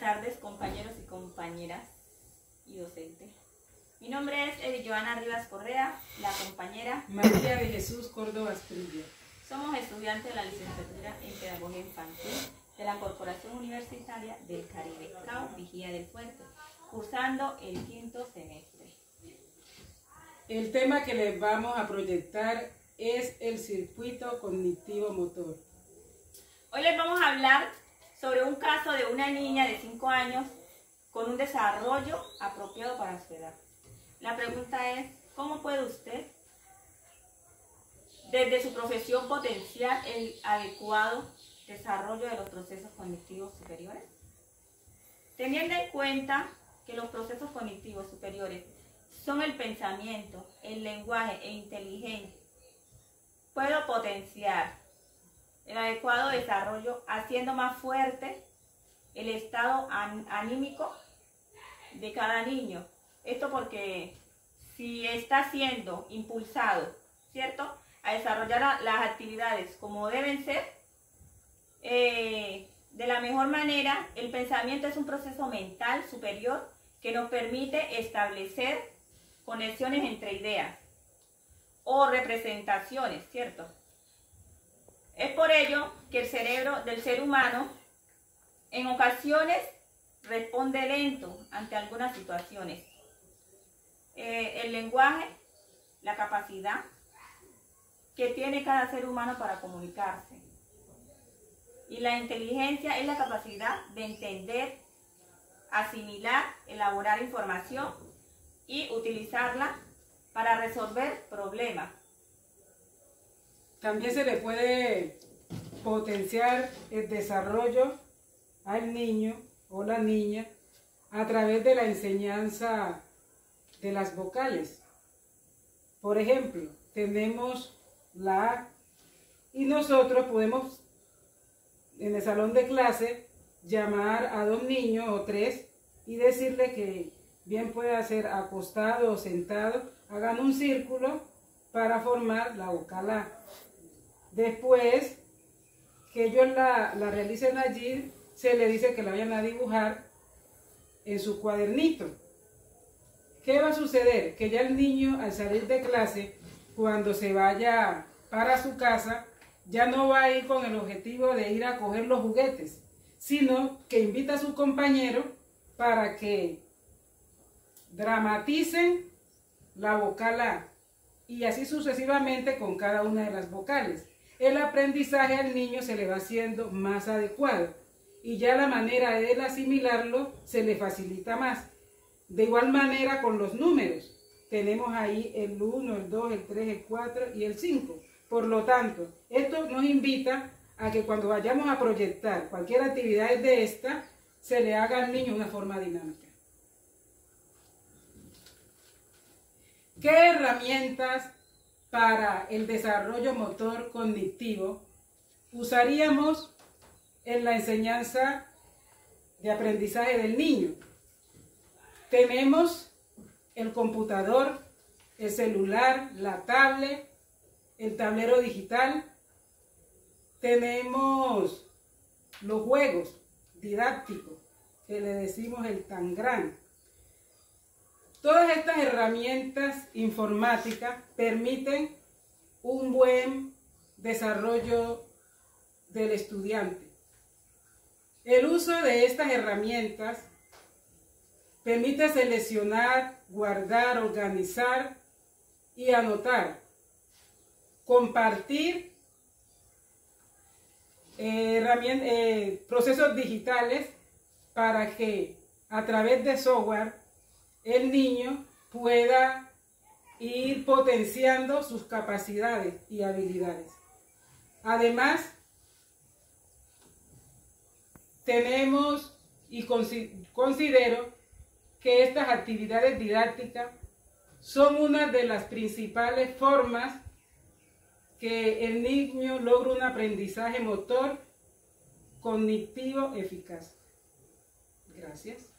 tardes, compañeros y compañeras y docentes. Mi nombre es Edith Joana Rivas Correa, la compañera María de Jesús Córdoba Asprilla. Somos estudiantes de la licenciatura en Pedagogía Infantil de la Corporación Universitaria del Caribe, CAU Vigía del Puerto, cursando el 5º semestre. El tema que les vamos a proyectar es el circuito cognitivo motor. Hoy les vamos a hablar sobre un caso de una niña de 5 años con un desarrollo apropiado para su edad. La pregunta es, ¿cómo puede usted, desde su profesión, potenciar el adecuado desarrollo de los procesos cognitivos superiores? Teniendo en cuenta que los procesos cognitivos superiores son el pensamiento, el lenguaje e inteligencia, puedo potenciar el adecuado desarrollo haciendo más fuerte el estado anímico de cada niño. Esto porque si está siendo impulsado, ¿cierto?, a desarrollar las actividades como deben ser, de la mejor manera. El pensamiento es un proceso mental superior que nos permite establecer conexiones entre ideas o representaciones, ¿cierto? Es por ello que el cerebro del ser humano en ocasiones responde lento ante algunas situaciones. El lenguaje, la capacidad que tiene cada ser humano para comunicarse. Y la inteligencia es la capacidad de entender, asimilar, elaborar información y utilizarla para resolver problemas. También se le puede potenciar el desarrollo al niño o la niña a través de la enseñanza de las vocales. Por ejemplo, tenemos la A y nosotros podemos en el salón de clase llamar a 2 niños o 3 y decirle que bien puede hacer acostado o sentado, hagan un círculo para formar la vocal A. Después que ellos la realicen allí, se le dice que la vayan a dibujar en su cuadernito. ¿Qué va a suceder? Que ya el niño, al salir de clase, cuando se vaya para su casa, ya no va a ir con el objetivo de ir a coger los juguetes, sino que invita a su compañero para que dramaticen la vocal A, y así sucesivamente con cada una de las vocales. El aprendizaje al niño se le va haciendo más adecuado y ya la manera de él asimilarlo se le facilita más. De igual manera con los números. Tenemos ahí el 1, el 2, el 3, el 4 y el 5. Por lo tanto, esto nos invita a que cuando vayamos a proyectar cualquier actividad de esta, se le haga al niño de una forma dinámica. ¿Qué herramientas para el desarrollo motor cognitivo usaríamos en la enseñanza de aprendizaje del niño? Tenemos el computador, el celular, la tablet, el tablero digital. Tenemos los juegos didácticos, que le decimos el Tangram. Todas estas herramientas informáticas permiten un buen desarrollo del estudiante. El uso de estas herramientas permite seleccionar, guardar, organizar y anotar, compartir procesos digitales para que a través de software el niño pueda ir potenciando sus capacidades y habilidades. Además, tenemos y considero que estas actividades didácticas son una de las principales formas que el niño logra un aprendizaje motor cognitivo eficaz. Gracias.